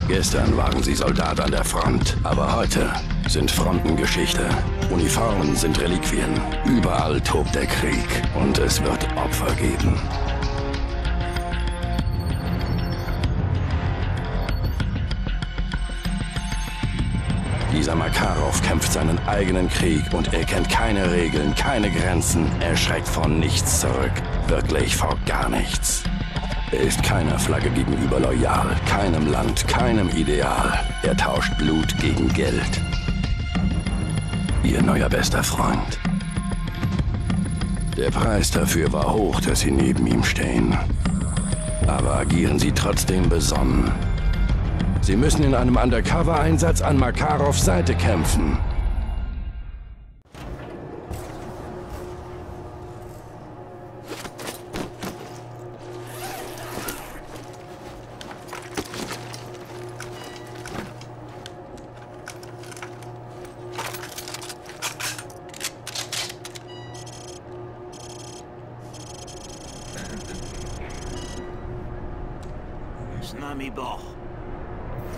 Gestern waren sie Soldat an der Front, aber heute sind Fronten Geschichte. Uniformen sind Reliquien. Überall tobt der Krieg und es wird Opfer geben. Dieser Makarov kämpft seinen eigenen Krieg und er kennt keine Regeln, keine Grenzen. Er schreckt vor nichts zurück. Wirklich vor gar nichts. Er ist keiner Flagge gegenüber loyal, keinem Land, keinem Ideal. Er tauscht Blut gegen Geld. Ihr neuer bester Freund. Der Preis dafür war hoch, dass Sie neben ihm stehen. Aber agieren Sie trotzdem besonnen. Sie müssen in einem Undercover-Einsatz an Makarovs Seite kämpfen. Snami Boch.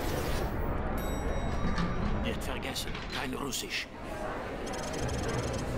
Nicht vergessen, kein Russisch.